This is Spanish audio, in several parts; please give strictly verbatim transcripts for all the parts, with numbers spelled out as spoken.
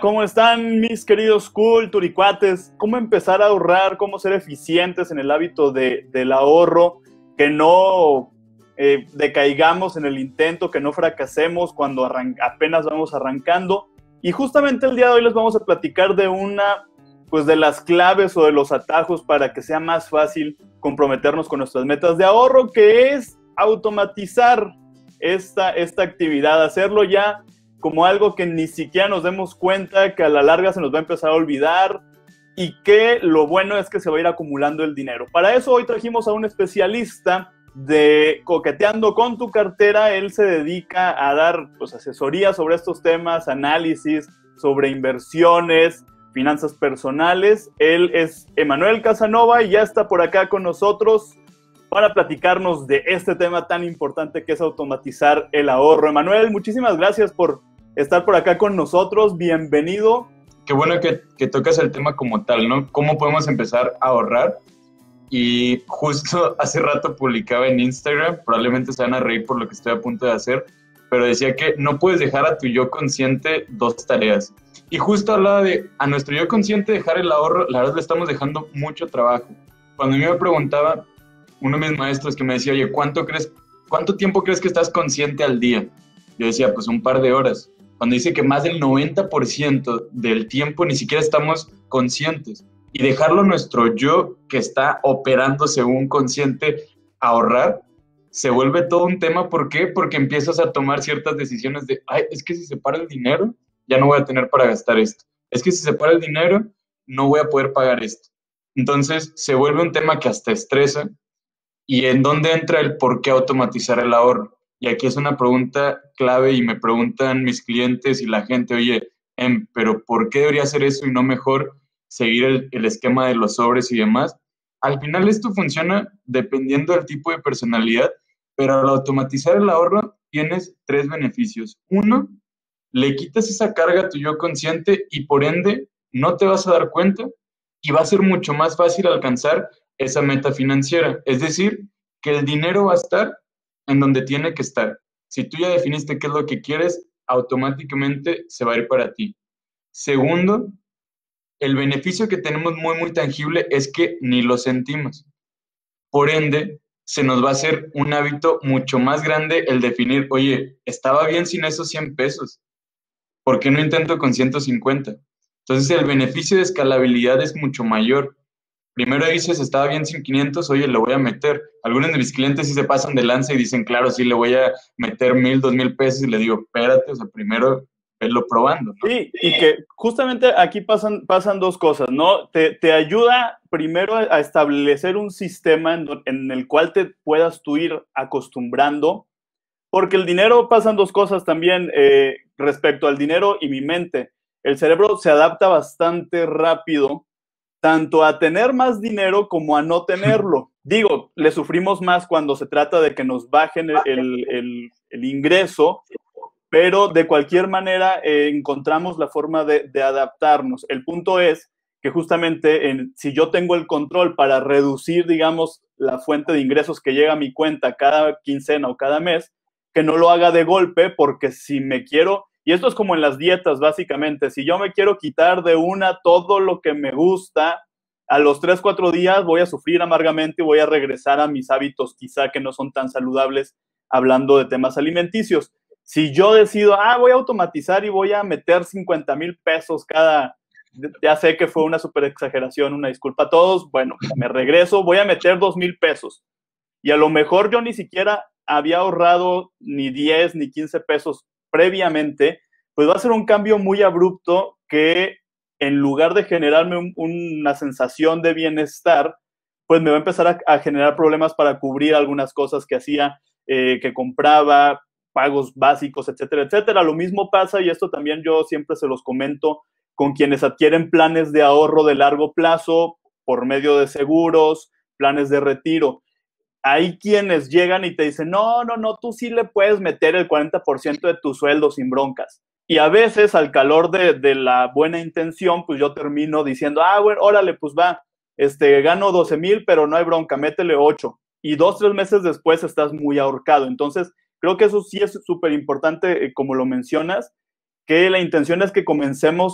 ¿cómo están mis queridos culturicuates? ¿Cómo empezar a ahorrar? ¿Cómo ser eficientes en el hábito de, del ahorro? Que no eh, decaigamos en el intento, que no fracasemos cuando apenas vamos arrancando. Y justamente el día de hoy les vamos a platicar de una, pues de las claves o de los atajos para que sea más fácil comprometernos con nuestras metas de ahorro, que es automatizar esta, esta actividad, hacerlo ya como algo que ni siquiera nos demos cuenta, que a la larga se nos va a empezar a olvidar y que lo bueno es que se va a ir acumulando el dinero. Para eso hoy trajimos a un especialista de Coqueteando con tu Cartera. Él se dedica a dar pues, asesoría sobre estos temas, análisis sobre inversiones, finanzas personales. Él es Emanuel Casanova y ya está por acá con nosotros para platicarnos de este tema tan importante que es automatizar el ahorro. Emanuel, muchísimas gracias por estar por acá con nosotros. Bienvenido. Qué bueno que, que tocas el tema como tal, ¿no? ¿Cómo podemos empezar a ahorrar? Y justo hace rato publicaba en Instagram, probablemente se van a reír por lo que estoy a punto de hacer, pero decía que no puedes dejar a tu yo consciente dos tareas. Y justo hablaba de a nuestro yo consciente dejar el ahorro, la verdad le estamos dejando mucho trabajo. Cuando a mí me preguntaba uno de mis maestros que me decía, oye, ¿cuánto crees, cuánto tiempo crees que estás consciente al día? Yo decía, pues un par de horas. Cuando dice que más del noventa por ciento del tiempo ni siquiera estamos conscientes. Y dejarlo nuestro yo que está operando según consciente a ahorrar, se vuelve todo un tema. ¿Por qué? Porque empiezas a tomar ciertas decisiones de, ay, es que si se para el dinero, ya no voy a tener para gastar esto. Es que si se para el dinero, no voy a poder pagar esto. Entonces, se vuelve un tema que hasta estresa. ¿Y en dónde entra el por qué automatizar el ahorro? Y aquí es una pregunta clave y me preguntan mis clientes y la gente, oye, em, pero ¿por qué debería hacer eso y no mejor seguir el, el esquema de los sobres y demás? Al final esto funciona dependiendo del tipo de personalidad, pero al automatizar el ahorro tienes tres beneficios. Uno, le quitas esa carga a tu yo consciente y por ende no te vas a dar cuenta y va a ser mucho más fácil alcanzar esa meta financiera. Es decir, que el dinero va a estar en donde tiene que estar. Si tú ya definiste qué es lo que quieres, automáticamente se va a ir para ti. Segundo, el beneficio que tenemos muy, muy tangible es que ni lo sentimos. Por ende, se nos va a hacer un hábito mucho más grande el definir, oye, estaba bien sin esos cien pesos. ¿Por qué no intento con ciento cincuenta? Entonces, el beneficio de escalabilidad es mucho mayor. Primero dices, estaba bien sin quinientos, oye, le voy a meter. Algunos de mis clientes sí se pasan de lanza y dicen, claro, sí, le voy a meter mil, dos mil pesos y le digo, espérate, o sea, primero verlo probando, ¿no? Sí, y que justamente aquí pasan, pasan dos cosas, ¿no? Te, te ayuda primero a establecer un sistema en, en el cual te puedas tú ir acostumbrando, porque el dinero pasan dos cosas también eh, respecto al dinero y mi mente. El cerebro se adapta bastante rápido tanto a tener más dinero como a no tenerlo. Digo, le sufrimos más cuando se trata de que nos bajen el, el, el, el ingreso, pero de cualquier manera eh, encontramos la forma de, de adaptarnos. El punto es que justamente en, si yo tengo el control para reducir, digamos, la fuente de ingresos que llega a mi cuenta cada quincena o cada mes, que no lo haga de golpe, porque si me quiero... Y esto es como en las dietas, básicamente. Si yo me quiero quitar de una todo lo que me gusta, a los tres, cuatro días voy a sufrir amargamente y voy a regresar a mis hábitos quizá que no son tan saludables, hablando de temas alimenticios. Si yo decido, ah, voy a automatizar y voy a meter cincuenta mil pesos cada... Ya sé que fue una súper exageración, una disculpa a todos. Bueno, me regreso, voy a meter dos mil pesos. Y a lo mejor yo ni siquiera había ahorrado ni diez ni quince pesos previamente, pues va a ser un cambio muy abrupto que en lugar de generarme un, una sensación de bienestar, pues me va a empezar a, a generar problemas para cubrir algunas cosas que hacía, eh, que compraba, pagos básicos, etcétera, etcétera. Lo mismo pasa, y esto también yo siempre se los comento, con quienes adquieren planes de ahorro de largo plazo por medio de seguros, planes de retiro. Hay quienes llegan y te dicen, no, no, no, tú sí le puedes meter el cuarenta por ciento de tu sueldo sin broncas. Y a veces, al calor de, de la buena intención, pues yo termino diciendo, ah, bueno, órale, pues va, este, gano doce mil, pero no hay bronca, métele ocho. Y dos, tres meses después estás muy ahorcado. Entonces, creo que eso sí es súper importante, eh, como lo mencionas, que la intención es que comencemos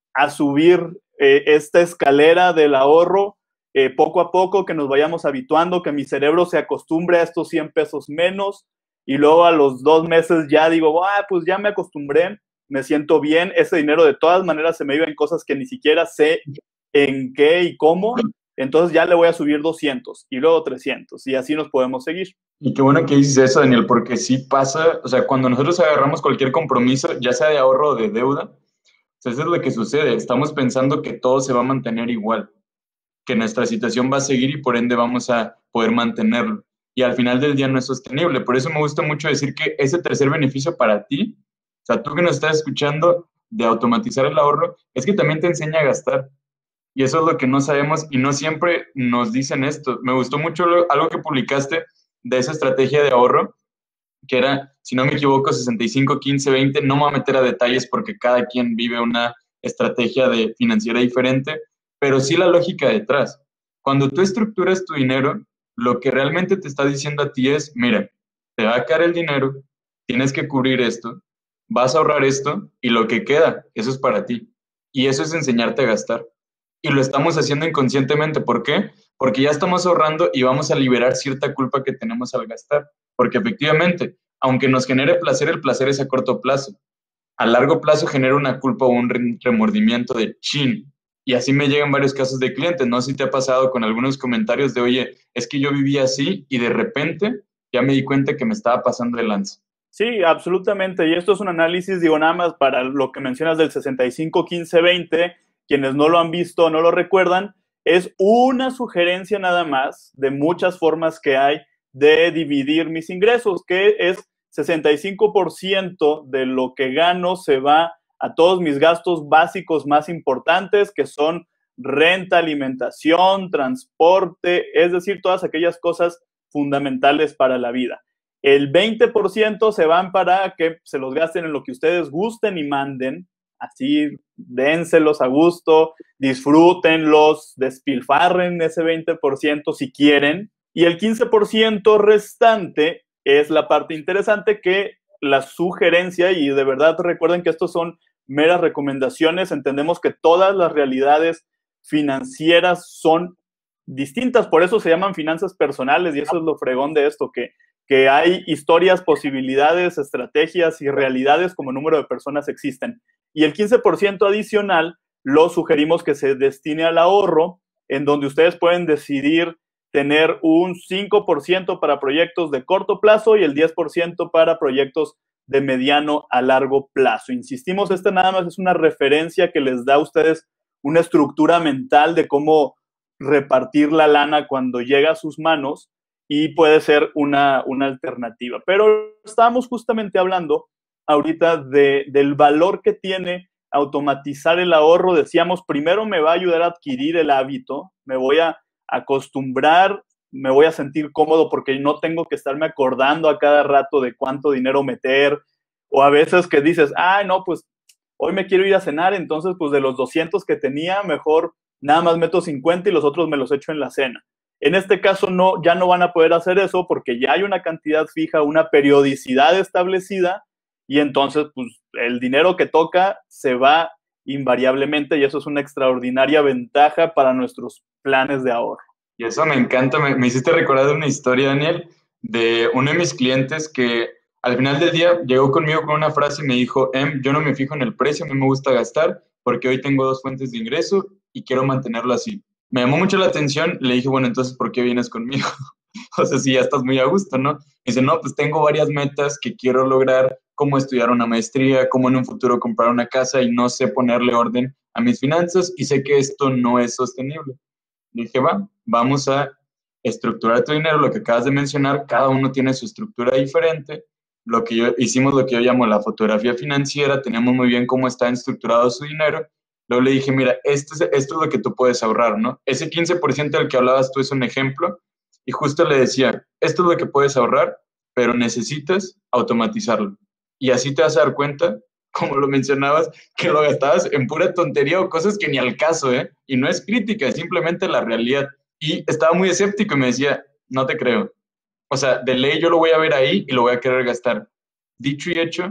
a subir eh, esta escalera del ahorro eh, poco a poco, que nos vayamos habituando, que mi cerebro se acostumbre a estos cien pesos menos, y luego a los dos meses ya digo, ah, pues ya me acostumbré, me siento bien, ese dinero de todas maneras se me iba en cosas que ni siquiera sé en qué y cómo, entonces ya le voy a subir doscientos y luego trescientos y así nos podemos seguir. Y qué bueno que dices eso, Daniel, porque sí pasa, o sea, cuando nosotros agarramos cualquier compromiso, ya sea de ahorro o de deuda, o sea, eso es lo que sucede, estamos pensando que todo se va a mantener igual, que nuestra situación va a seguir y por ende vamos a poder mantenerlo. Y al final del día no es sostenible. Por eso me gusta mucho decir que ese tercer beneficio para ti, o sea, tú que nos estás escuchando de automatizar el ahorro, es que también te enseña a gastar. Y eso es lo que no sabemos y no siempre nos dicen esto. Me gustó mucho lo, algo que publicaste de esa estrategia de ahorro, que era, si no me equivoco, sesenta y cinco, quince, veinte. No me voy a meter a detalles porque cada quien vive una estrategia de financiera diferente, pero sí la lógica detrás. Cuando tú estructuras tu dinero, lo que realmente te está diciendo a ti es, mira, te va a caer el dinero, tienes que cubrir esto, vas a ahorrar esto y lo que queda, eso es para ti. Y eso es enseñarte a gastar. Y lo estamos haciendo inconscientemente. ¿Por qué? Porque ya estamos ahorrando y vamos a liberar cierta culpa que tenemos al gastar. Porque efectivamente, aunque nos genere placer, el placer es a corto plazo. A largo plazo genera una culpa o un remordimiento de chin. Y así me llegan varios casos de clientes. No sé si te ha pasado con algunos comentarios de, oye, es que yo vivía así y de repente ya me di cuenta que me estaba pasando de lanza. Sí, absolutamente. Y esto es un análisis, digo, nada más para lo que mencionas del sesenta y cinco, quince, veinte. Quienes no lo han visto, no lo recuerdan, es una sugerencia nada más de muchas formas que hay de dividir mis ingresos, que es sesenta y cinco por ciento de lo que gano se va a todos mis gastos básicos más importantes, que son renta, alimentación, transporte, es decir, todas aquellas cosas fundamentales para la vida. El veinte por ciento se van para que se los gasten en lo que ustedes gusten y manden, así dénselos a gusto, disfrútenlos, despilfarren ese veinte por ciento si quieren. Y el quince por ciento restante es la parte interesante, que la sugerencia, y de verdad recuerden que estos son meras recomendaciones, entendemos que todas las realidades financieras son distintas, por eso se llaman finanzas personales, y eso es lo fregón de esto, que, que hay historias, posibilidades, estrategias y realidades como número de personas existen. Y el quince por ciento adicional lo sugerimos que se destine al ahorro, en donde ustedes pueden decidir tener un cinco por ciento para proyectos de corto plazo y el diez por ciento para proyectos de mediano a largo plazo. Insistimos, esta nada más es una referencia que les da a ustedes una estructura mental de cómo repartir la lana cuando llega a sus manos, y puede ser una, una alternativa. Pero estábamos justamente hablando ahorita de, del valor que tiene automatizar el ahorro. Decíamos, primero me va a ayudar a adquirir el hábito, me voy a acostumbrar, me voy a sentir cómodo porque no tengo que estarme acordando a cada rato de cuánto dinero meter, o a veces que dices, ah, no, pues hoy me quiero ir a cenar, entonces pues de los doscientos que tenía, mejor nada más meto cincuenta y los otros me los echo en la cena. En este caso no, ya no van a poder hacer eso porque ya hay una cantidad fija, una periodicidad establecida, y entonces pues el dinero que toca se va invariablemente, y eso es una extraordinaria ventaja para nuestros planes de ahorro. Y eso me encanta, me, me hiciste recordar una historia, Daniel, de uno de mis clientes que al final del día llegó conmigo con una frase y me dijo, em, yo no me fijo en el precio, a mí me gusta gastar porque hoy tengo dos fuentes de ingreso y quiero mantenerlo así. Me llamó mucho la atención, le dije, bueno, entonces, ¿por qué vienes conmigo? O sea, si ya estás muy a gusto, ¿no? Me dice, no, pues tengo varias metas que quiero lograr, como estudiar una maestría, como en un futuro comprar una casa, y no sé ponerle orden a mis finanzas y sé que esto no es sostenible. Le dije, va, vamos a estructurar tu dinero, lo que acabas de mencionar, cada uno tiene su estructura diferente. Lo que yo, hicimos lo que yo llamo la fotografía financiera, teníamos muy bien cómo está estructurado su dinero. Luego le dije, mira, esto es, esto es lo que tú puedes ahorrar, ¿no? Ese quince por ciento del que hablabas tú es un ejemplo. Y justo le decía, esto es lo que puedes ahorrar, pero necesitas automatizarlo. Y así te vas a dar cuenta, como lo mencionabas, que lo gastabas en pura tontería o cosas que ni al caso, ¿eh? Y no es crítica, es simplemente la realidad. Y estaba muy escéptico y me decía, no te creo. O sea, de ley yo lo voy a ver ahí y lo voy a querer gastar. Dicho y hecho,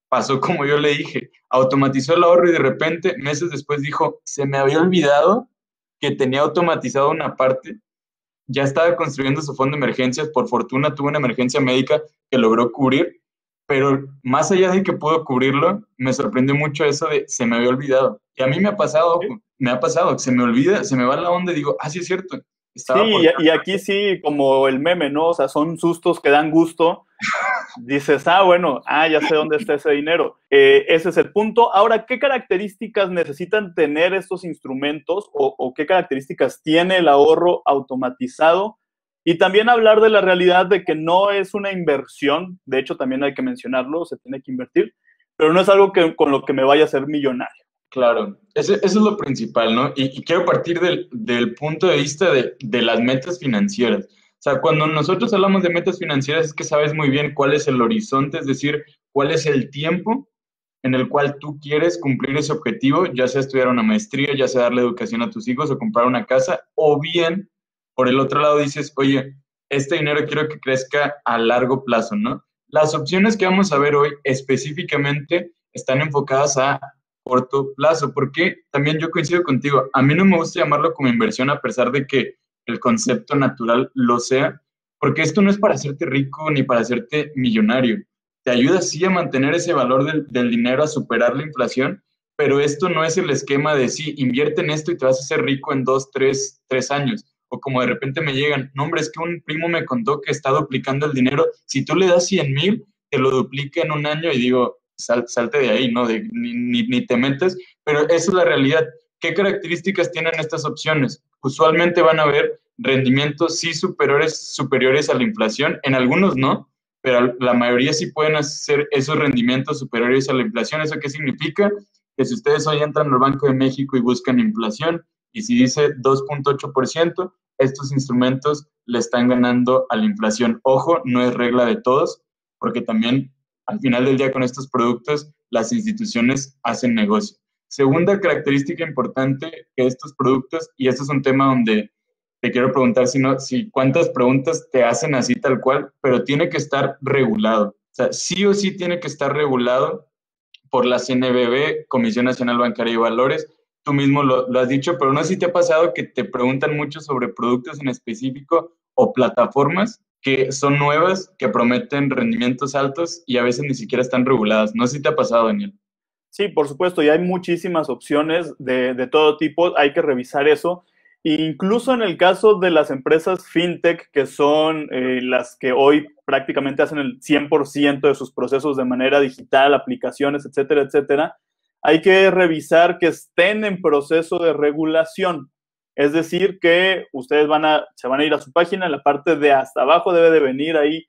pasó como yo le dije, automatizó el ahorro y de repente, meses después dijo, se me había olvidado que tenía automatizado una parte, ya estaba construyendo su fondo de emergencias, por fortuna tuvo una emergencia médica que logró cubrir, pero más allá de que pudo cubrirlo, me sorprendió mucho eso de se me había olvidado. Y a mí me ha pasado, ojo, me ha pasado, se me olvida, se me va la onda y digo, ah, sí es cierto, estaba Sí, por... y, y aquí sí, como el meme, ¿no? O sea, son sustos que dan gusto. Dices, ah, bueno, ah, ya sé dónde está ese dinero. Eh, ese es el punto. Ahora, ¿qué características necesitan tener estos instrumentos o, o qué características tiene el ahorro automatizado? Y también hablar de la realidad de que no es una inversión, de hecho también hay que mencionarlo, se tiene que invertir, pero no es algo que, con lo que me vaya a hacer millonario. Claro, eso, eso es lo principal, ¿no? Y, y quiero partir del, del punto de vista de, de las metas financieras. O sea, cuando nosotros hablamos de metas financieras es que sabes muy bien cuál es el horizonte, es decir, cuál es el tiempo en el cual tú quieres cumplir ese objetivo, ya sea estudiar una maestría, ya sea darle educación a tus hijos o comprar una casa, o bien, por el otro lado dices, oye, este dinero quiero que crezca a largo plazo, ¿no? Las opciones que vamos a ver hoy específicamente están enfocadas a corto plazo, porque también yo coincido contigo, a mí no me gusta llamarlo como inversión a pesar de que el concepto natural lo sea, porque esto no es para hacerte rico ni para hacerte millonario, te ayuda sí a mantener ese valor del, del dinero, a superar la inflación, pero esto no es el esquema de sí, invierte en esto y te vas a hacer rico en dos, tres, tres años, o como de repente me llegan, no hombre, es que un primo me contó que está duplicando el dinero, si tú le das cien mil, te lo duplica en un año y digo, Sal, salte de ahí, ¿no? De, ni, ni, ni te metes, pero esa es la realidad. ¿Qué características tienen estas opciones? Usualmente van a haber rendimientos sí superiores, superiores a la inflación, en algunos no, pero la mayoría sí pueden hacer esos rendimientos superiores a la inflación. ¿Eso qué significa? Que si ustedes hoy entran al Banco de México y buscan inflación, y si dice dos punto ocho por ciento, estos instrumentos le están ganando a la inflación. Ojo, no es regla de todos, porque también al final del día con estos productos, las instituciones hacen negocio. Segunda característica importante que estos productos, y esto es un tema donde te quiero preguntar si, no, si cuántas preguntas te hacen así tal cual, pero tiene que estar regulado. O sea, sí o sí tiene que estar regulado por la C N B V, Comisión Nacional Bancaria y Valores. Tú mismo lo, lo has dicho, pero no sé si te ha pasado que te preguntan mucho sobre productos en específico o plataformas que son nuevas, que prometen rendimientos altos y a veces ni siquiera están reguladas. No sé si te ha pasado, Daniel. Sí, por supuesto, y hay muchísimas opciones de, de todo tipo, hay que revisar eso. E incluso en el caso de las empresas fintech, que son eh, las que hoy prácticamente hacen el cien por ciento de sus procesos de manera digital, aplicaciones, etcétera, etcétera, hay que revisar que estén en proceso de regulación. Es decir, que ustedes van a, se van a ir a su página, en la parte de hasta abajo debe de venir ahí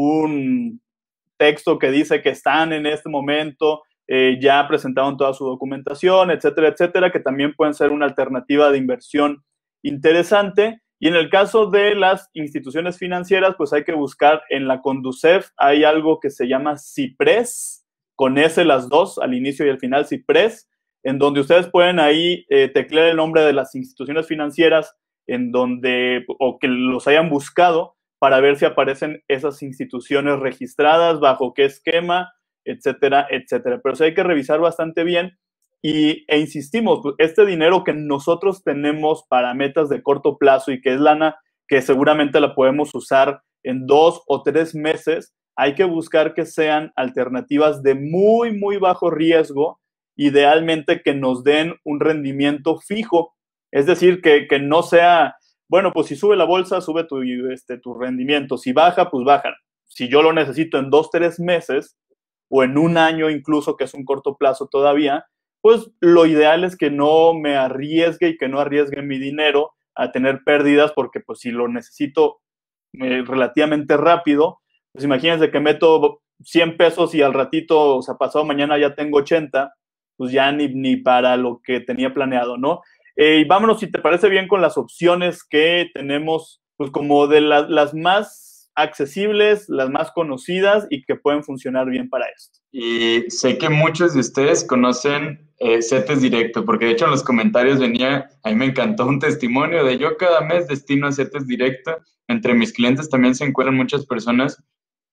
un texto que dice que están en este momento, eh, ya presentaron toda su documentación, etcétera, etcétera, que también pueden ser una alternativa de inversión interesante. Y en el caso de las instituciones financieras, pues hay que buscar en la Conducef, hay algo que se llama CIPRES, con S las dos, al inicio y al final, CIPRES, en donde ustedes pueden ahí eh, teclear el nombre de las instituciones financieras en donde, o que los hayan buscado para ver si aparecen esas instituciones registradas, bajo qué esquema, etcétera, etcétera. Pero sí hay que revisar bastante bien y, e insistimos, este dinero que nosotros tenemos para metas de corto plazo y que es lana que seguramente la podemos usar en dos o tres meses, hay que buscar que sean alternativas de muy, muy bajo riesgo, idealmente que nos den un rendimiento fijo, es decir, que, que no sea, bueno, pues si sube la bolsa, sube tu, este, tu rendimiento, si baja, pues baja. Si yo lo necesito en dos, tres meses o en un año incluso, que es un corto plazo todavía, pues lo ideal es que no me arriesgue y que no arriesgue mi dinero a tener pérdidas, porque pues si lo necesito eh, relativamente rápido, pues imagínense que meto cien pesos y al ratito, o sea, pasado mañana ya tengo ochenta, pues ya ni, ni para lo que tenía planeado, ¿no? Eh, y vámonos, si te parece bien, con las opciones que tenemos, pues como de la, las más accesibles, las más conocidas y que pueden funcionar bien para esto. Y sé que muchos de ustedes conocen eh, CETES Directo, porque de hecho en los comentarios venía, a mí me encantó un testimonio de yo cada mes destino a CETES Directo. Entre mis clientes también se encuentran muchas personas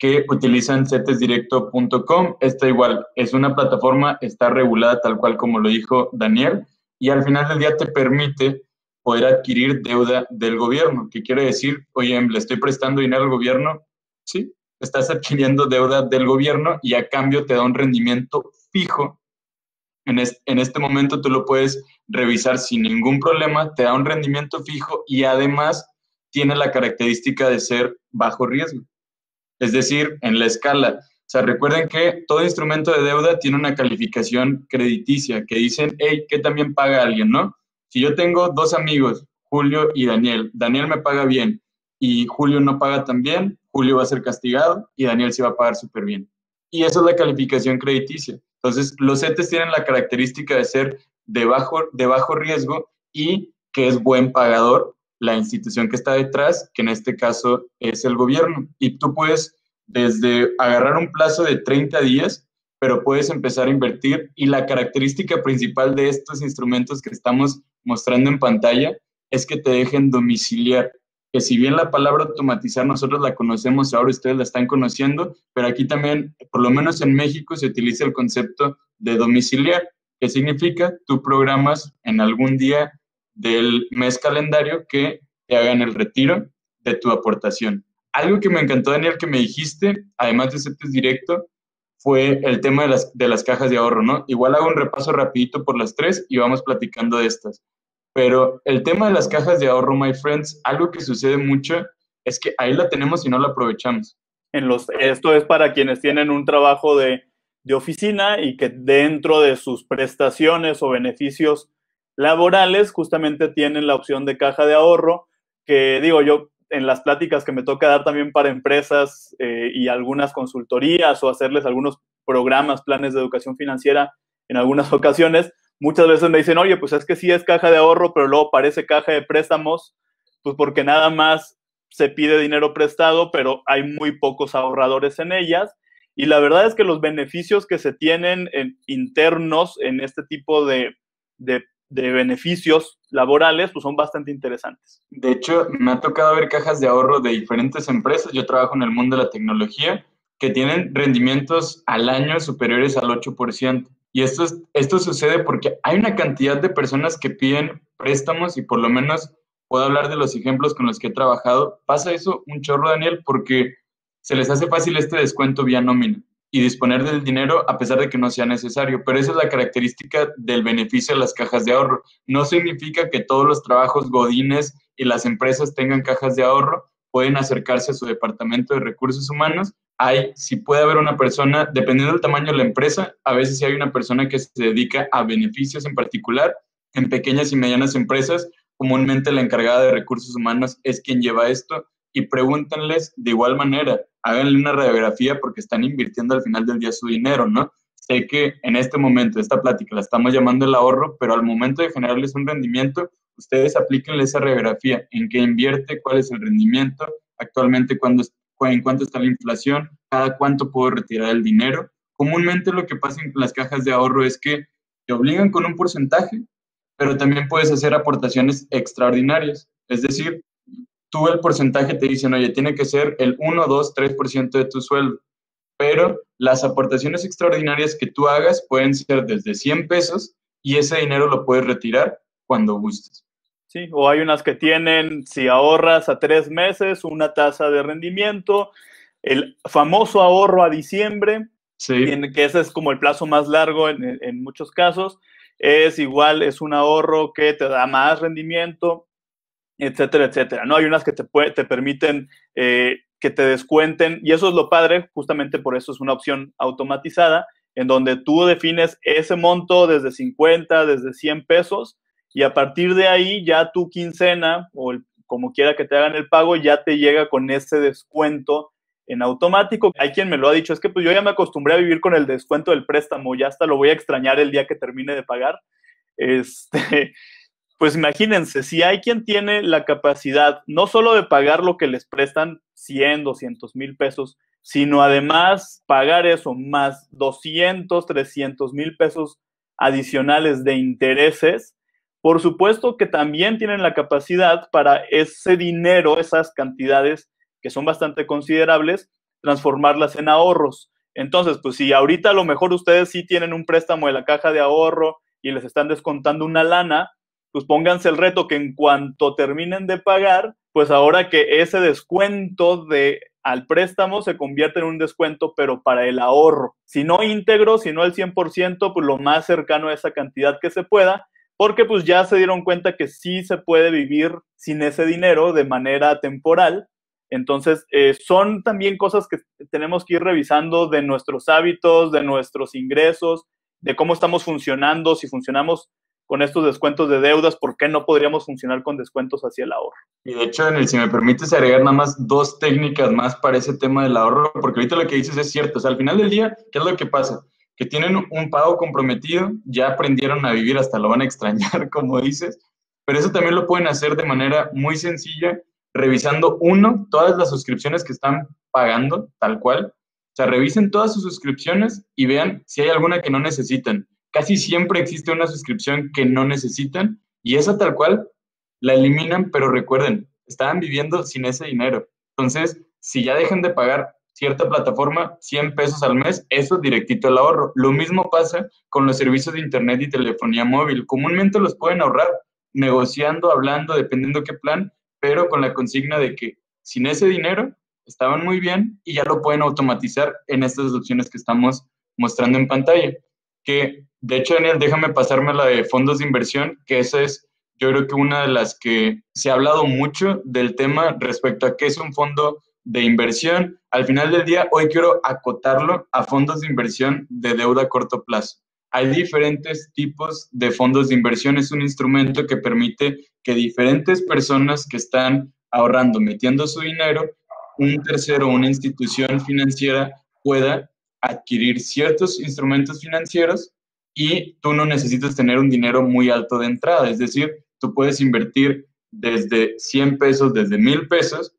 que utilizan cetes directo punto com. Esta igual es una plataforma, está regulada tal cual como lo dijo Daniel, y al final del día te permite poder adquirir deuda del gobierno. ¿Qué quiere decir? Oye, ¿le estoy prestando dinero al gobierno? Sí, estás adquiriendo deuda del gobierno y a cambio te da un rendimiento fijo. En este, en este momento tú lo puedes revisar sin ningún problema, te da un rendimiento fijo y además tiene la característica de ser bajo riesgo. Es decir, en la escala. O sea, recuerden que todo instrumento de deuda tiene una calificación crediticia que dicen, hey, ¿qué también paga alguien, no? Si yo tengo dos amigos, Julio y Daniel, Daniel me paga bien y Julio no paga tan bien, Julio va a ser castigado y Daniel sí va a pagar súper bien. Y eso es la calificación crediticia. Entonces, los CETES tienen la característica de ser de bajo, de bajo riesgo y que es buen pagador la institución que está detrás, que en este caso es el gobierno. Y tú puedes desde agarrar un plazo de treinta días, pero puedes empezar a invertir. Y la característica principal de estos instrumentos que estamos mostrando en pantalla es que te dejen domiciliar. Que si bien la palabra automatizar nosotros la conocemos, ahora ustedes la están conociendo, pero aquí también, por lo menos en México, se utiliza el concepto de domiciliar. ¿Qué significa? Tú programas en algún día del mes calendario que te hagan el retiro de tu aportación. Algo que me encantó, Daniel, que me dijiste, además de CETES directo, fue el tema de las, de las cajas de ahorro, ¿no? Igual hago un repaso rapidito por las tres y vamos platicando de estas. Pero el tema de las cajas de ahorro, my friends, algo que sucede mucho es que ahí la tenemos y no la aprovechamos. En los, esto es para quienes tienen un trabajo de, de oficina y que dentro de sus prestaciones o beneficios laborales justamente tienen la opción de caja de ahorro, que digo yo, en las pláticas que me toca dar también para empresas eh, y algunas consultorías o hacerles algunos programas, planes de educación financiera en algunas ocasiones, muchas veces me dicen, oye, pues es que sí es caja de ahorro, pero luego parece caja de préstamos, pues porque nada más se pide dinero prestado, pero hay muy pocos ahorradores en ellas. Y la verdad es que los beneficios que se tienen en, internos en este tipo de, de, de beneficios laborales, pues son bastante interesantes. De hecho, me ha tocado ver cajas de ahorro de diferentes empresas. Yo trabajo en el mundo de la tecnología, que tienen rendimientos al año superiores al ocho por ciento. Y esto, es, esto sucede porque hay una cantidad de personas que piden préstamos y por lo menos puedo hablar de los ejemplos con los que he trabajado. Pasa eso un chorro, Daniel, porque se les hace fácil este descuento vía nómina y disponer del dinero a pesar de que no sea necesario. Pero esa es la característica del beneficio de las cajas de ahorro. No significa que todos los trabajos godines y las empresas tengan cajas de ahorro. Pueden acercarse a su departamento de recursos humanos. Hay, si puede haber una persona, dependiendo del tamaño de la empresa, a veces si hay una persona que se dedica a beneficios en particular. En pequeñas y medianas empresas, comúnmente la encargada de recursos humanos es quien lleva esto, y pregúntenles de igual manera, háganle una radiografía porque están invirtiendo al final del día su dinero, ¿no? Sé que en este momento, esta plática la estamos llamando el ahorro, pero al momento de generarles un rendimiento, ustedes aplíquenle esa radiografía, en qué invierte, cuál es el rendimiento, actualmente cuándo, en cuánto está la inflación, cada cuánto puedo retirar el dinero. Comúnmente lo que pasa en las cajas de ahorro es que te obligan con un porcentaje, pero también puedes hacer aportaciones extraordinarias. Es decir, tú el porcentaje te dicen, oye, tiene que ser el uno, dos, tres por ciento de tu sueldo, pero las aportaciones extraordinarias que tú hagas pueden ser desde cien pesos y ese dinero lo puedes retirar cuando gustes. Sí, o hay unas que tienen, si ahorras a tres meses, una tasa de rendimiento, el famoso ahorro a diciembre, sí. en, que ese es como el plazo más largo en, en muchos casos, es igual, es un ahorro que te da más rendimiento, etcétera, etcétera. ¿No? Hay unas que te, puede, te permiten eh, que te descuenten, y eso es lo padre, justamente por eso es una opción automatizada, en donde tú defines ese monto desde cincuenta, desde cien pesos, y a partir de ahí ya tu quincena, o el, como quiera que te hagan el pago, ya te llega con ese descuento en automático. Hay quien me lo ha dicho, es que pues yo ya me acostumbré a vivir con el descuento del préstamo, ya hasta lo voy a extrañar el día que termine de pagar. Este... Pues imagínense, si hay quien tiene la capacidad no solo de pagar lo que les prestan, cien, doscientos mil pesos, sino además pagar eso más doscientos, trescientos mil pesos adicionales de intereses, por supuesto que también tienen la capacidad para ese dinero, esas cantidades que son bastante considerables, transformarlas en ahorros. Entonces, pues si ahorita a lo mejor ustedes sí tienen un préstamo de la caja de ahorro y les están descontando una lana, pues pónganse el reto que en cuanto terminen de pagar, pues ahora que ese descuento de al préstamo se convierte en un descuento, pero para el ahorro. Si no íntegro, si no el cien por ciento, pues lo más cercano a esa cantidad que se pueda, porque pues ya se dieron cuenta que sí se puede vivir sin ese dinero de manera temporal. Entonces, eh, son también cosas que tenemos que ir revisando de nuestros hábitos, de nuestros ingresos, de cómo estamos funcionando, si funcionamos con estos descuentos de deudas, ¿por qué no podríamos funcionar con descuentos hacia el ahorro? Y de hecho, en el, si me permites agregar nada más dos técnicas más para ese tema del ahorro, porque ahorita lo que dices es cierto. O sea, al final del día, ¿qué es lo que pasa? Que tienen un pago comprometido, ya aprendieron a vivir, hasta lo van a extrañar, como dices, pero eso también lo pueden hacer de manera muy sencilla, revisando, uno, todas las suscripciones que están pagando, tal cual. O sea, revisen todas sus suscripciones y vean si hay alguna que no necesitan. Casi siempre existe una suscripción que no necesitan y esa tal cual la eliminan, pero recuerden, estaban viviendo sin ese dinero. Entonces, si ya dejan de pagar cierta plataforma, cien pesos al mes, eso es directito al ahorro. Lo mismo pasa con los servicios de internet y telefonía móvil. Comúnmente los pueden ahorrar negociando, hablando, dependiendo qué plan, pero con la consigna de que sin ese dinero estaban muy bien y ya lo pueden automatizar en estas opciones que estamos mostrando en pantalla. Que, de hecho, Daniel, déjame pasarme la de fondos de inversión, que esa es, yo creo que una de las que se ha hablado mucho del tema respecto a qué es un fondo de inversión. Al final del día, hoy quiero acotarlo a fondos de inversión de deuda a corto plazo. Hay diferentes tipos de fondos de inversión. Es un instrumento que permite que diferentes personas que están ahorrando, metiendo su dinero, un tercero o una institución financiera pueda adquirir ciertos instrumentos financieros y tú no necesitas tener un dinero muy alto de entrada. Es decir, tú puedes invertir desde cien pesos, desde mil pesos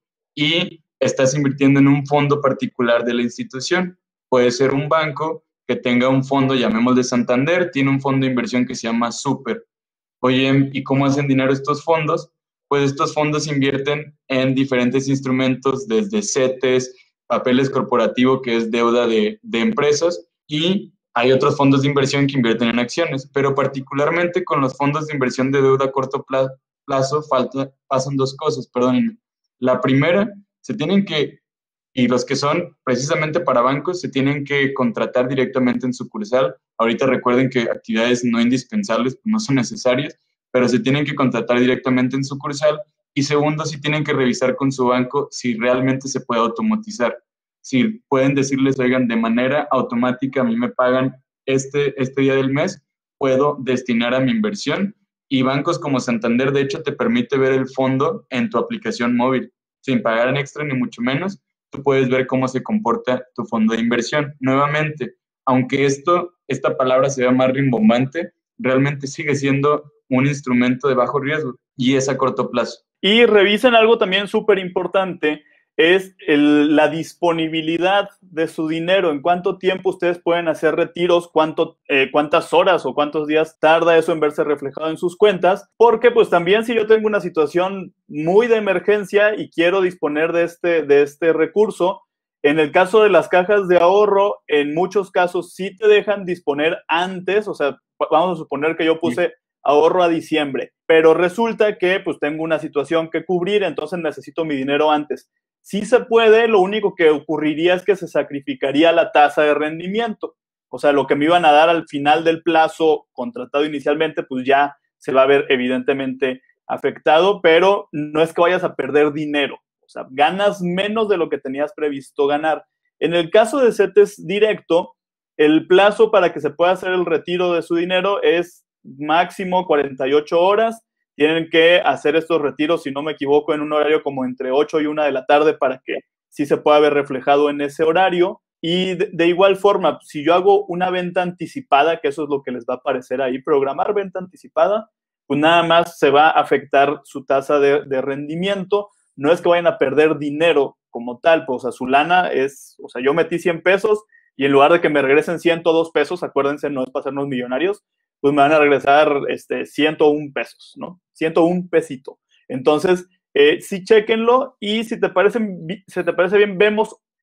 y estás invirtiendo en un fondo particular de la institución. Puede ser un banco que tenga un fondo, llamémosle Santander, tiene un fondo de inversión que se llama Super. Oye, ¿y cómo hacen dinero estos fondos? Pues estos fondos invierten en diferentes instrumentos, desde CETES, papeles corporativos, que es deuda de, de empresas, y hay otros fondos de inversión que invierten en acciones, pero particularmente con los fondos de inversión de deuda a corto plazo, plazo falta, pasan dos cosas, perdónenme. La primera, se tienen que, y los que son precisamente para bancos, se tienen que contratar directamente en sucursal. Ahorita recuerden que actividades no indispensables no son necesarias, pero se tienen que contratar directamente en sucursal. Y segundo, si tienen que revisar con su banco si realmente se puede automatizar. Si pueden decirles, oigan, de manera automática a mí me pagan este, este día del mes, puedo destinar a mi inversión. Y bancos como Santander, de hecho, te permite ver el fondo en tu aplicación móvil, sin pagar en extra ni mucho menos. Tú puedes ver cómo se comporta tu fondo de inversión. Nuevamente, aunque esto, esta palabra se vea más rimbombante, realmente sigue siendo un instrumento de bajo riesgo y es a corto plazo. Y revisen algo también súper importante, es el, la disponibilidad de su dinero, en cuánto tiempo ustedes pueden hacer retiros, cuánto, eh, cuántas horas o cuántos días tarda eso en verse reflejado en sus cuentas, porque pues también si yo tengo una situación muy de emergencia y quiero disponer de este, de este recurso, en el caso de las cajas de ahorro, en muchos casos sí te dejan disponer antes, o sea, vamos a suponer que yo puse ahorro a diciembre, pero resulta que pues tengo una situación que cubrir, entonces necesito mi dinero antes. Sí se puede, lo único que ocurriría es que se sacrificaría la tasa de rendimiento. O sea, lo que me iban a dar al final del plazo contratado inicialmente, pues ya se va a ver evidentemente afectado, pero no es que vayas a perder dinero. O sea, ganas menos de lo que tenías previsto ganar. En el caso de CETES directo, el plazo para que se pueda hacer el retiro de su dinero es máximo cuarenta y ocho horas. Tienen que hacer estos retiros, si no me equivoco, en un horario como entre ocho y una de la tarde para que sí se pueda ver reflejado en ese horario. Y de, de igual forma, si yo hago una venta anticipada, que eso es lo que les va a aparecer ahí, programar venta anticipada, pues nada más se va a afectar su tasa de, de rendimiento. No es que vayan a perder dinero como tal, pues, o sea, su lana es, o sea, yo metí cien pesos y en lugar de que me regresen ciento dos pesos, acuérdense, no es para hacernos millonarios, pues me van a regresar este, ciento un pesos, ¿no? ciento un pesito. Entonces, eh, sí, chéquenlo y si te, parece, si te parece bien, vemos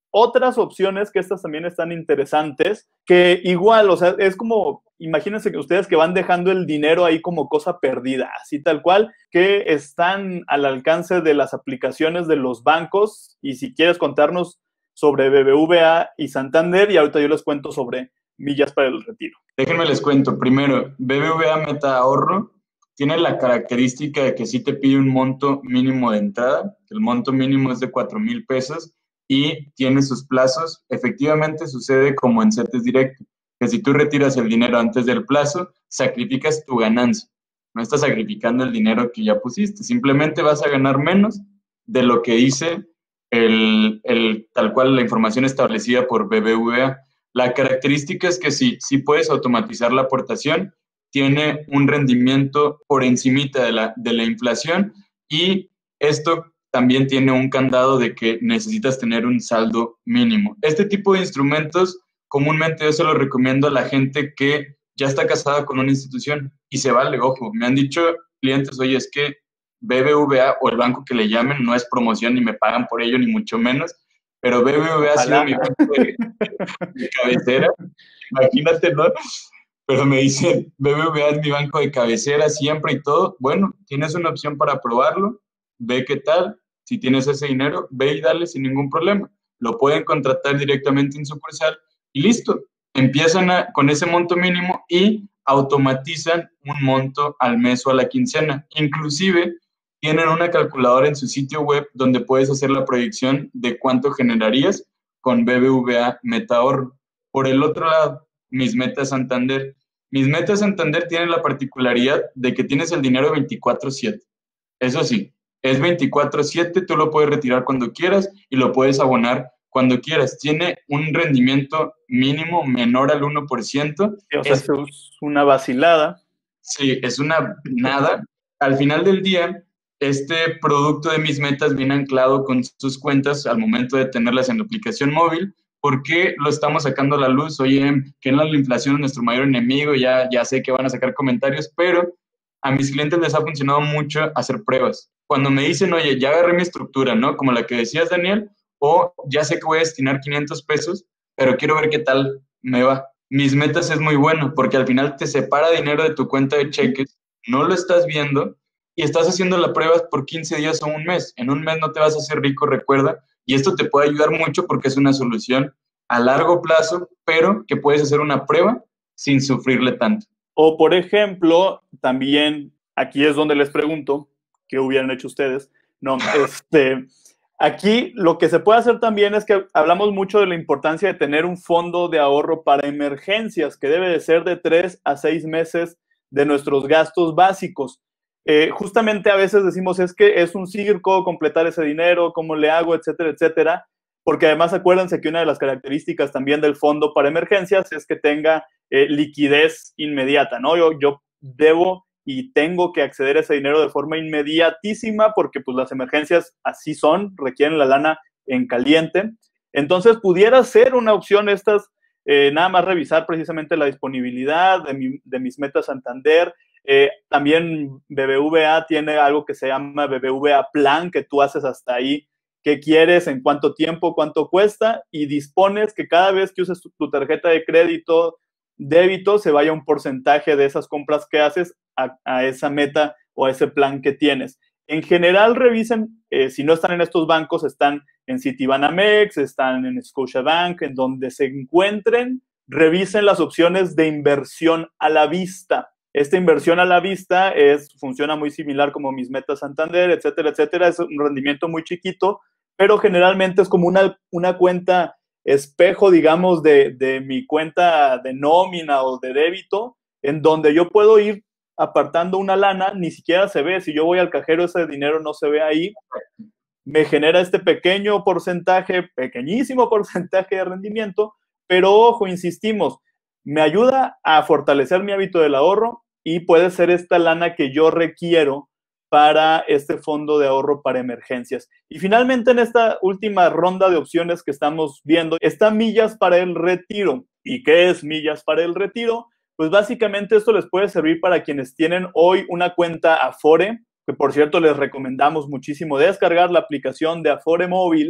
otras opciones que estas también están interesantes, que igual, o sea, es como, imagínense que ustedes que van dejando el dinero ahí como cosa perdida, así tal cual, que están al alcance de las aplicaciones de los bancos. Y si quieres contarnos sobre B B V A y Santander, y ahorita yo les cuento sobre Millas para el Retiro. Déjenme les cuento. Primero, B B V A Meta Ahorro tiene la característica de que sí te pide un monto mínimo de entrada, que el monto mínimo es de cuatro mil pesos y tiene sus plazos. Efectivamente sucede como en CETES Directo, que si tú retiras el dinero antes del plazo, sacrificas tu ganancia. No estás sacrificando el dinero que ya pusiste, simplemente vas a ganar menos de lo que dice el, el, tal cual la información establecida por B B V A. La característica es que sí, sí puedes automatizar la aportación, tiene un rendimiento por encimita de la, de la inflación, y esto también tiene un candado de que necesitas tener un saldo mínimo. Este tipo de instrumentos comúnmente yo se los recomiendo a la gente que ya está casada con una institución y se vale, ojo, me han dicho clientes, oye, es que B B V A o el banco que le llamen, no es promoción ni me pagan por ello, ni mucho menos, pero B B V A ha sido mi banco de, de cabecera, imagínate, ¿no? Pero me dicen, B B V A es mi banco de cabecera siempre y todo. Bueno, tienes una opción para probarlo, ve qué tal. Si tienes ese dinero, ve y dale sin ningún problema. Lo pueden contratar directamente en sucursal y listo. Empiezan a, con ese monto mínimo y automatizan un monto al mes o a la quincena. Inclusive, tienen una calculadora en su sitio web donde puedes hacer la proyección de cuánto generarías con B B V A Meta Ahorro. Por el otro lado, Mis Metas Santander. Mis Metas Santander tienen la particularidad de que tienes el dinero veinticuatro siete. Eso sí, es veinticuatro siete, tú lo puedes retirar cuando quieras y lo puedes abonar cuando quieras. Tiene un rendimiento mínimo menor al uno por ciento. Sí, o sea, es, es una vacilada. Sí, es una nada. Al final del día, este producto de Mis Metas viene anclado con sus cuentas al momento de tenerlas en la aplicación móvil. ¿Por qué lo estamos sacando a la luz? Oye, que la inflación es nuestro mayor enemigo, ya, ya sé que van a sacar comentarios, pero a mis clientes les ha funcionado mucho hacer pruebas. Cuando me dicen, oye, ya agarré mi estructura, ¿no? Como la que decías, Daniel, o ya sé que voy a destinar quinientos pesos, pero quiero ver qué tal me va. Mis Metas es muy bueno, porque al final te separa dinero de tu cuenta de cheques, no lo estás viendo, y estás haciendo la prueba por quince días o un mes. En un mes no te vas a hacer rico, recuerda, y esto te puede ayudar mucho porque es una solución a largo plazo, pero que puedes hacer una prueba sin sufrirle tanto. O, por ejemplo, también, aquí es donde les pregunto, ¿qué hubieran hecho ustedes? No, este, aquí lo que se puede hacer también es que hablamos mucho de la importancia de tener un fondo de ahorro para emergencias, que debe de ser de tres a seis meses de nuestros gastos básicos. Eh, justamente a veces decimos, es que es un circo completar ese dinero, ¿cómo le hago?, etcétera, etcétera. Porque además acuérdense que una de las características también del fondo para emergencias es que tenga eh, liquidez inmediata, ¿no? Yo, yo debo y tengo que acceder a ese dinero de forma inmediatísima porque pues las emergencias así son, requieren la lana en caliente. Entonces pudiera ser una opción estas, eh, nada más revisar precisamente la disponibilidad de, mi, de Mis Metas Santander. Eh, también B B V A tiene algo que se llama B B V A Plan, que tú haces hasta ahí qué quieres, en cuánto tiempo, cuánto cuesta, y dispones que cada vez que uses tu, tu tarjeta de crédito, débito, se vaya un porcentaje de esas compras que haces a, a esa meta o a ese plan que tienes. En general, revisen, eh, si no están en estos bancos, están en Citibanamex, están en Scotiabank, en donde se encuentren, revisen las opciones de inversión a la vista. Esta inversión a la vista es, funciona muy similar como Mis Metas Santander, etcétera, etcétera. Es un rendimiento muy chiquito, pero generalmente es como una, una cuenta espejo, digamos, de, de mi cuenta de nómina o de débito, en donde yo puedo ir apartando una lana, ni siquiera se ve. Si yo voy al cajero, ese dinero no se ve ahí. Me genera este pequeño porcentaje, pequeñísimo porcentaje de rendimiento, pero ojo, insistimos, me ayuda a fortalecer mi hábito del ahorro y puede ser esta lana que yo requiero para este fondo de ahorro para emergencias. Y finalmente, en esta última ronda de opciones que estamos viendo, está Millas para el Retiro. ¿Y qué es Millas para el Retiro? Pues básicamente esto les puede servir para quienes tienen hoy una cuenta Afore, que por cierto les recomendamos muchísimo descargar la aplicación de Afore Móvil,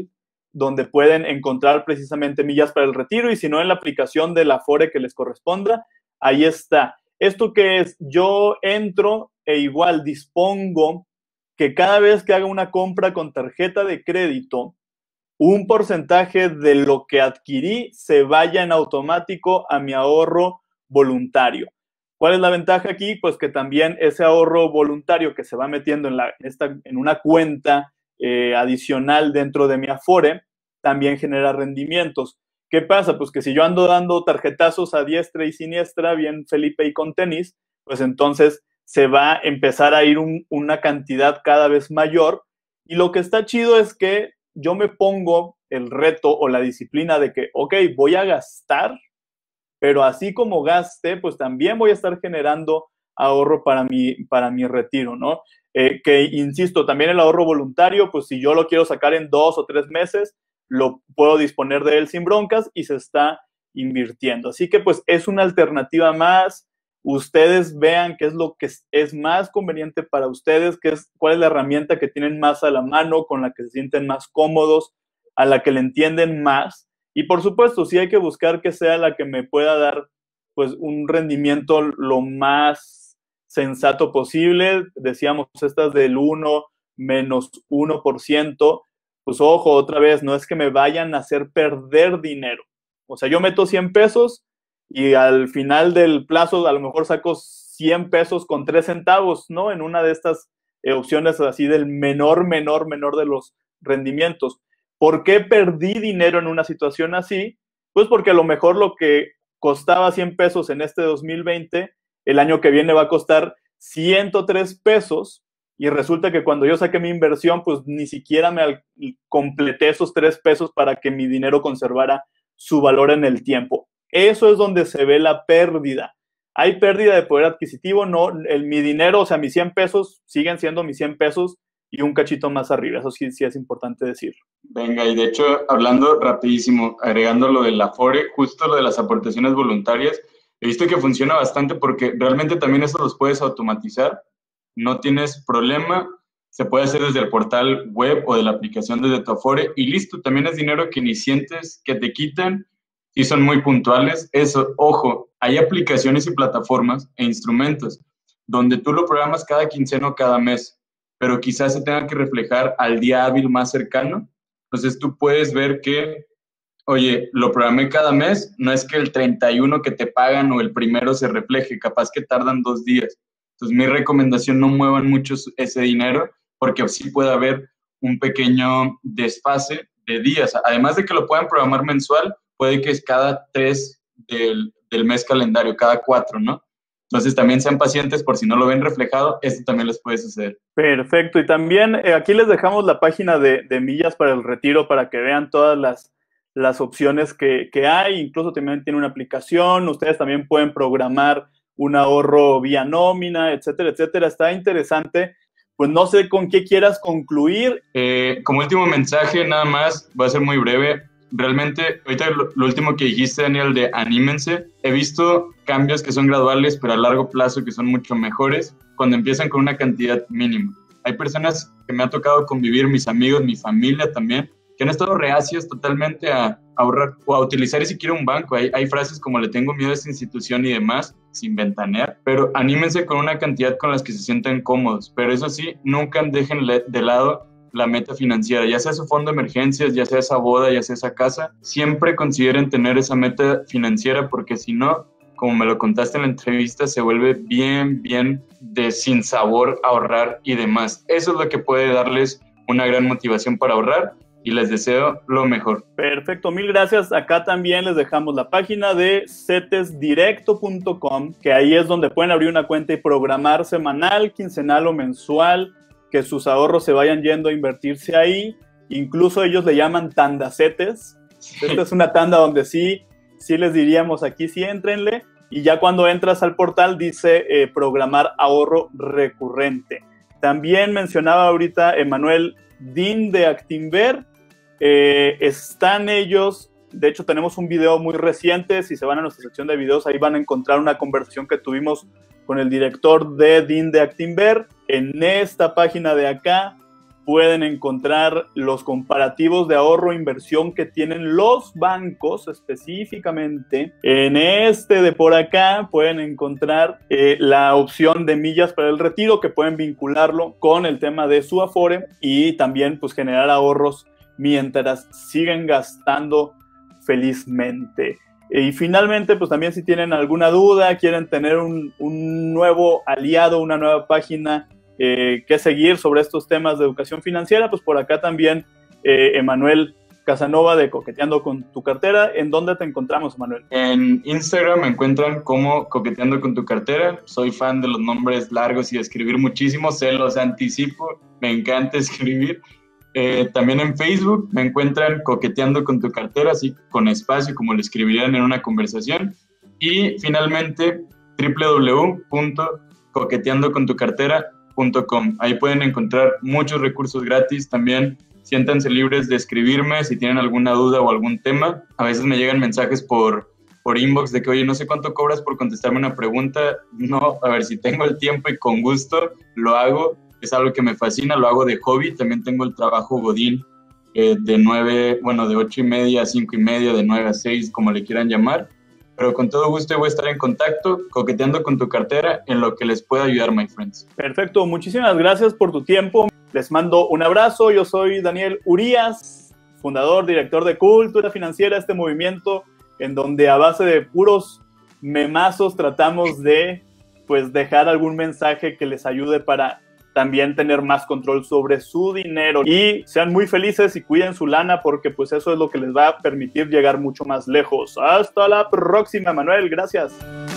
donde pueden encontrar precisamente millas para el retiro, y si no, en la aplicación de la Afore que les corresponda, ahí está. ¿Esto qué es? Yo entro e igual dispongo que cada vez que haga una compra con tarjeta de crédito, un porcentaje de lo que adquirí se vaya en automático a mi ahorro voluntario. ¿Cuál es la ventaja aquí? Pues que también ese ahorro voluntario que se va metiendo en, la, esta, en una cuenta eh, adicional dentro de mi Afore, también genera rendimientos. ¿Qué pasa? Pues que si yo ando dando tarjetazos a diestra y siniestra, bien Felipe y con tenis, pues entonces se va a empezar a ir un, una cantidad cada vez mayor. Y lo que está chido es que yo me pongo el reto o la disciplina de que, ok, voy a gastar, pero así como gaste, pues también voy a estar generando ahorro para mi, para mi retiro, ¿no? Eh, que, insisto, también el ahorro voluntario, pues si yo lo quiero sacar en dos o tres meses, lo puedo disponer de él sin broncas y se está invirtiendo. Así que, pues, es una alternativa más. Ustedes vean qué es lo que es más conveniente para ustedes, qué es, cuál es la herramienta que tienen más a la mano, con la que se sienten más cómodos, a la que le entienden más. Y por supuesto, sí hay que buscar que sea la que me pueda dar pues un rendimiento lo más sensato posible. Decíamos estas del uno menos uno por ciento. Pues ojo, otra vez, no es que me vayan a hacer perder dinero. O sea, yo meto cien pesos y al final del plazo a lo mejor saco cien pesos con tres centavos, ¿no? En una de estas eh, opciones así del menor, menor, menor de los rendimientos. ¿Por qué perdí dinero en una situación así? Pues porque a lo mejor lo que costaba cien pesos en este dos mil veinte, el año que viene va a costar ciento tres pesos, y resulta que cuando yo saqué mi inversión, pues ni siquiera me completé esos tres pesos para que mi dinero conservara su valor en el tiempo. Eso es donde se ve la pérdida. Hay pérdida de poder adquisitivo, no, el, mi dinero, o sea, mis cien pesos siguen siendo mis cien pesos, y un cachito más arriba. Eso sí, sí es importante decirlo. Venga, y de hecho, hablando rapidísimo, agregando lo del Afore, justo lo de las aportaciones voluntarias, he visto que funciona bastante porque realmente también eso los puedes automatizar, no tienes problema, se puede hacer desde el portal web o de la aplicación desde tu Afore, y listo, también es dinero que ni sientes que te quitan, y son muy puntuales. Eso, ojo, hay aplicaciones y plataformas e instrumentos donde tú lo programas cada quincena o cada mes, pero quizás se tenga que reflejar al día hábil más cercano. Entonces tú puedes ver que, oye, lo programé cada mes, no es que el treinta y uno que te pagan o el primero se refleje, capaz que tardan dos días. Entonces mi recomendación, no muevan mucho ese dinero, porque sí puede haber un pequeño desfase de días. Además de que lo puedan programar mensual, puede que es cada tres del, del mes calendario, cada cuatro, ¿no? Entonces también sean pacientes por si no lo ven reflejado, esto también les puede suceder. Perfecto, y también eh, aquí les dejamos la página de, de Millas para el Retiro para que vean todas las, las opciones que, que hay. Incluso también tiene una aplicación, ustedes también pueden programar un ahorro vía nómina, etcétera, etcétera. Está interesante. Pues no sé con qué quieras concluir. Eh, como último mensaje, nada más, voy a ser muy breve. Realmente, ahorita lo, lo último que dijiste, Daniel, de anímense, he visto cambios que son graduales, pero a largo plazo que son mucho mejores cuando empiezan con una cantidad mínima. Hay personas que me ha tocado convivir, mis amigos, mi familia también, que han estado reacios totalmente a ahorrar o a utilizar ni siquiera un banco. Hay, hay frases como le tengo miedo a esta institución y demás, sin ventanear, pero anímense con una cantidad con las que se sientan cómodos. Pero eso sí, nunca dejen de lado la meta financiera, ya sea su fondo de emergencias, ya sea esa boda, ya sea esa casa, siempre consideren tener esa meta financiera, porque si no, como me lo contaste en la entrevista, se vuelve bien, bien de sin sabor ahorrar y demás. Eso es lo que puede darles una gran motivación para ahorrar, y les deseo lo mejor. Perfecto, mil gracias. Acá también les dejamos la página de cetes directo punto com, que ahí es donde pueden abrir una cuenta y programar semanal, quincenal o mensual, que sus ahorros se vayan yendo a invertirse ahí. Incluso ellos le llaman tandacetes. Sí. Esta es una tanda donde sí, sí les diríamos aquí sí éntrenle, y ya cuando entras al portal dice eh, programar ahorro recurrente. También mencionaba ahorita Emanuel D I N de Actinver. Eh, están ellos, de hecho tenemos un video muy reciente, si se van a nuestra sección de videos ahí van a encontrar una conversación que tuvimos con el director de D I N de Actinver. En esta página de acá pueden encontrar los comparativos de ahorro e inversión que tienen los bancos específicamente. En este de por acá pueden encontrar eh, la opción de millas para el retiro, que pueden vincularlo con el tema de su Afore y también pues generar ahorros mientras siguen gastando felizmente. Y finalmente, pues también si tienen alguna duda, quieren tener un, un nuevo aliado, una nueva página eh, que seguir sobre estos temas de educación financiera, pues por acá también eh, Emanuel Casanova de Coqueteando con tu Cartera. ¿En dónde te encontramos, Emanuel? En Instagram me encuentran como Coqueteando con tu Cartera. Soy fan de los nombres largos y de escribir muchísimo, se los anticipo, me encanta escribir. Eh, también en Facebook me encuentran Coqueteando con tu Cartera, así con espacio, como lo escribirían en una conversación. Y finalmente, doble u doble u doble u punto coqueteando con tu cartera punto com. Ahí pueden encontrar muchos recursos gratis. También siéntanse libres de escribirme si tienen alguna duda o algún tema. A veces me llegan mensajes por, por inbox de que, oye, no sé cuánto cobras por contestarme una pregunta. No, a ver, si tengo el tiempo y con gusto lo hago. Es algo que me fascina, lo hago de hobby. También tengo el trabajo godín eh, de nueve, bueno, de ocho y media a cinco y media, de nueve a seis, como le quieran llamar. Pero con todo gusto voy a estar en contacto, coqueteando con tu cartera, en lo que les pueda ayudar, my friends. Perfecto, muchísimas gracias por tu tiempo. Les mando un abrazo. Yo soy Daniel Urías, fundador, director de Cultura Financiera, este movimiento en donde a base de puros memazos tratamos de pues dejar algún mensaje que les ayude para también tener más control sobre su dinero. Y sean muy felices y cuiden su lana, porque pues eso es lo que les va a permitir llegar mucho más lejos. Hasta la próxima, Manuel. Gracias.